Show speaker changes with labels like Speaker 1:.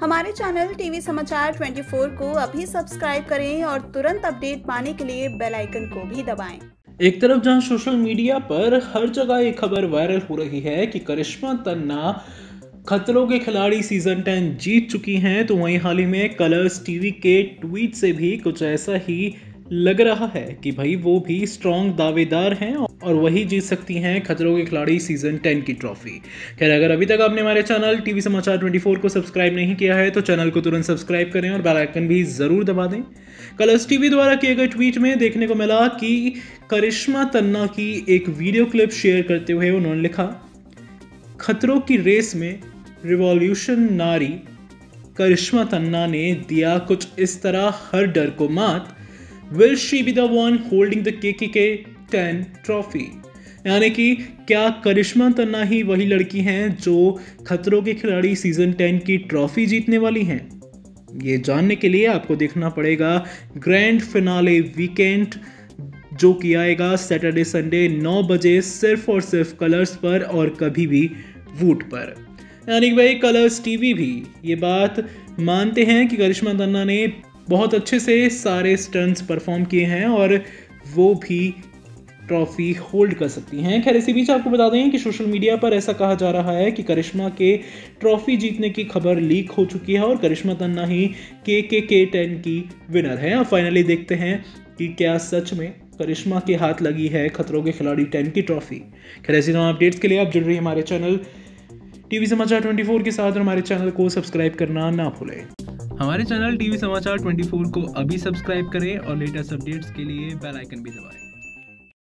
Speaker 1: हमारे channel TV समाचार 24 को अभी सब्सक्राइब करें और तुरंत अपडेट पाने के लिए बेल आइकन को भी दबाएं।
Speaker 2: एक तरफ जहां सोशल मीडिया पर हर जगह ये खबर वायरल हो रही है कि करिश्मा तन्ना खतरों के खिलाड़ी सीजन 10 जीत चुकी हैं, तो वहीं हाल ही में कलर्स टीवी के ट्वीट से भी कुछ ऐसा ही लग रहा है कि भाई वो भी स्ट्रॉन्ग दावेदार हैं और वही जीत सकती हैं खतरों के खिलाड़ी सीजन 10 की ट्रॉफी। खैर, अगर अभी तक आपने हमारे चैनल टीवी समाचार 24 को सब्सक्राइब नहीं किया है तो चैनल को तुरंत सब्सक्राइब करें और बेल आइकन भी जरूर दबा दें। कलर्स टीवी द्वारा किए गए ट्वीट में देखने को मिला कि करिश्मा तन्ना की एक वीडियो क्लिप शेयर करते हुए उन्होंने लिखा, खतरों की रेस में रिवॉल्यूशन नारी करिश्मा तन्ना ने दिया कुछ इस तरह हर डर को मात, will she be the one holding the KKK 10 trophy. यानी कि क्या करिश्मा तन्ना ही वही लड़की हैं जो खतरों के खिलाड़ी सीजन 10 की ट्रॉफी जीतने वाली हैं? ये जानने के लिए आपको देखना पड़ेगा ग्रैंड फिनाले वीकेंड, जो कि आएगा सैटरडे संडे 9 बजे सिर्फ और सिर्फ कलर्स पर और कभी भी वूट पर। यानी कि भाई कलर्स टीवी भी ये बात मानते हैं कि करिश्मा तन्ना ने बहुत अच्छे से सारे स्टंट्स परफॉर्म किए हैं और वो भी ट्रॉफी होल्ड कर सकती हैं। खैर, इसी बीच आपको बता दें कि सोशल मीडिया पर ऐसा कहा जा रहा है कि करिश्मा के ट्रॉफी जीतने की खबर लीक हो चुकी है और करिश्मा तन्ना ही KKK 10 की विनर है। अब फाइनली देखते हैं कि क्या सच में करिश्मा के हाथ लगी है खतरों के खिलाड़ी 10 की ट्रॉफी। खैर, ऐसी तमाम अपडेट्स के लिए आप जुड़ रही हमारे चैनल टीवी समाचार 24 के साथ और हमारे चैनल को सब्सक्राइब करना ना भूलें।
Speaker 3: हमारे चैनल टीवी समाचार 24 को अभी सब्सक्राइब करें और लेटेस्ट अपडेट्स के लिए बेल आइकन भी दबाएं।